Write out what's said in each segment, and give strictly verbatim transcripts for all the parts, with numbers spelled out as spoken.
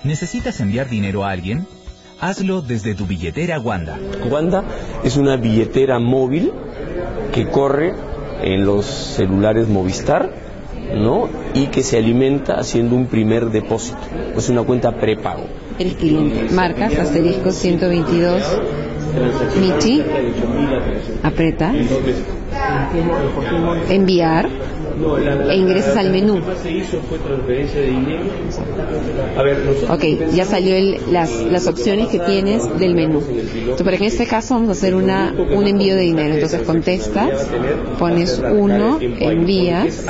¿Necesitas enviar dinero a alguien? Hazlo desde tu billetera Wanda. Wanda es una billetera móvil que corre en los celulares Movistar, ¿no? Y que se alimenta haciendo un primer depósito. Es una cuenta prepago. Eres cliente. Marcas asterisco ciento veintidós Michi. Apretas. Enviar. E ingresas al menú. Ok, ya salió el, las, las opciones que tienes del menú. Entonces, por ejemplo, en este caso vamos a hacer una, un envío de dinero. Entonces contestas, pones uno, envías.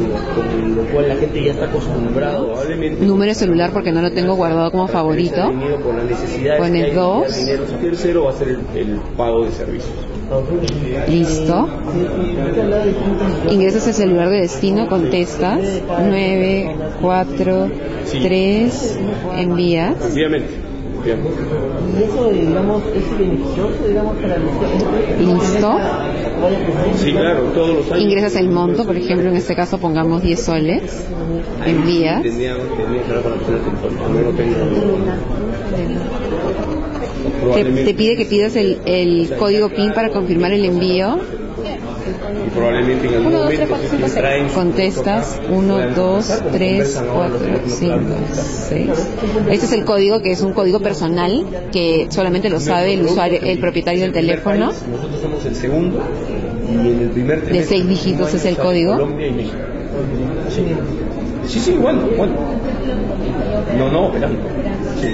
Número de celular porque no lo tengo guardado como favorito. Pones dos. Listo. Ingresas el celular de destino, contestas nueve cuatro tres, envías. Y eso, digamos, es beneficioso, digamos, para los... Listo. Sí, claro, todos los años. Ingresas el monto, por ejemplo, en este caso pongamos diez soles. Envías. Te, te pide que pidas el, el código PIN para confirmar el envío. Y probablemente en algún momento contestas uno, dos, tres, cuatro, cinco, seis. Este es el código, que es un código personal que solamente lo sabe el usuario, el propietario del teléfono. Nosotros somos el segundo y en el primer de seis dígitos es el código. Sí, sí, bueno, bueno. No, no, esperando. Sí.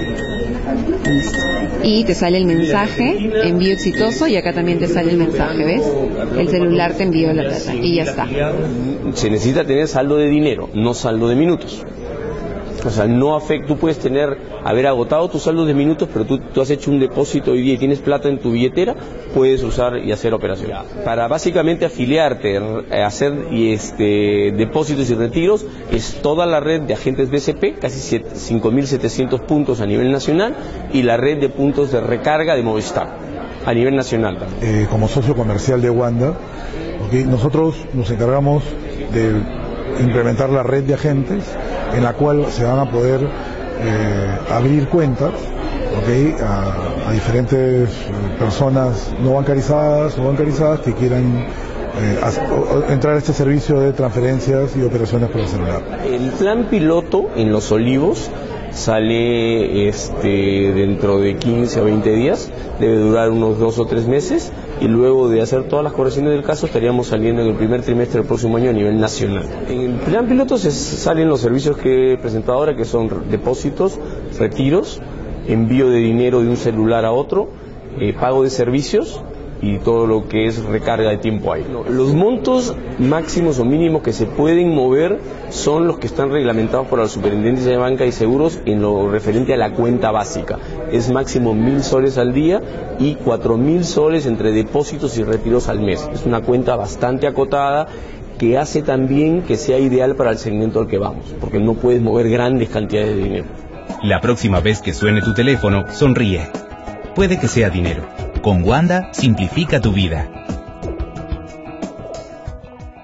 Y te sale el mensaje, envío exitoso, y acá también te sale el mensaje, ¿ves? El celular te envió la plata y ya está. Se necesita tener saldo de dinero, no saldo de minutos. O sea, no afecta, tú puedes tener, haber agotado tu saldo de minutos, pero tú, tú has hecho un depósito hoy día y tienes plata en tu billetera, puedes usar y hacer operaciones. Para básicamente afiliarte, hacer y este, depósitos y retiros, es toda la red de agentes B C P, casi cinco mil setecientos puntos a nivel nacional, y la red de puntos de recarga de Movistar, a nivel nacional también. Eh, como socio comercial de Wanda, okay, nosotros nos encargamos de implementar la red de agentes en la cual se van a poder eh, abrir cuentas, okay, a, a diferentes personas no bancarizadas o bancarizadas que quieran eh, a, a, entrar a este servicio de transferencias y operaciones por el celular. El plan piloto en Los Olivos sale este, dentro de quince o veinte días, debe durar unos dos o tres meses, y luego de hacer todas las correcciones del caso estaríamos saliendo en el primer trimestre del próximo año a nivel nacional. En el plan piloto se salen los servicios que he presentado ahora, que son depósitos, retiros, envío de dinero de un celular a otro, eh, pago de servicios y todo lo que es recarga de tiempo ahí. Los montos máximos o mínimos que se pueden mover son los que están reglamentados por la Superintendencia de Banca y Seguros en lo referente a la cuenta básica. Es máximo mil soles al día y cuatro mil soles entre depósitos y retiros al mes. Es una cuenta bastante acotada que hace también que sea ideal para el segmento al que vamos, porque no puedes mover grandes cantidades de dinero. La próxima vez que suene tu teléfono, sonríe. Puede que sea dinero. Con Wanda, simplifica tu vida.